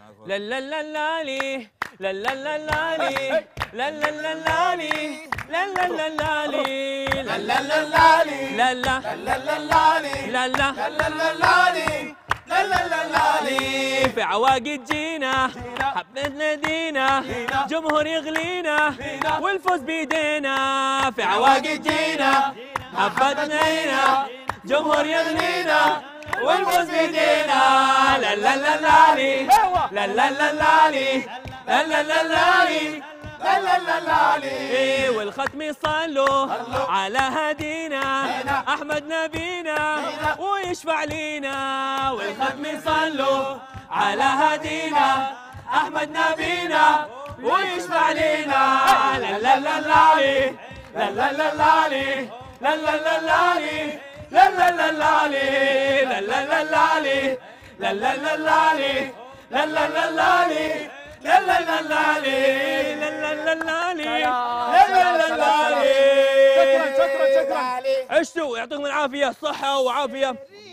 لا لا لا لا لي لا لا لا لا لي لا لا لا لا لي لا لا لا لا لي لا لا لا لا لي لا لا لا لا لا لي لا لا لا لا لا لي لا لا لا لا لي في عواقد جينا حبيتنا دينا جمهور يغلينا والفوز بيدينا في عواقد جينا حبتنا هنا جمهور يغلينا والفوز بيدينا لا لا لا لا لي لا لا لا لا لي لا لا لا لا لي لا لا لا لا لي والختم يصلوا على هدينا احمد نبينا ويشفع لينا والختم يصلوا على هدينا احمد نبينا ويشفع لينا لا لا لا لا لي لا لا لا لا لي لا لا لا لا لي لا لا لا لا لي لا لا لا لا لي لا لا لا لا لي لا لا لا لا لي لا لا لا لا لي لا لا لا لا لي لا لا لا لا لي. شكرا شكرا شكرا. عشتوا يعطيكم العافية، صحة وعافية.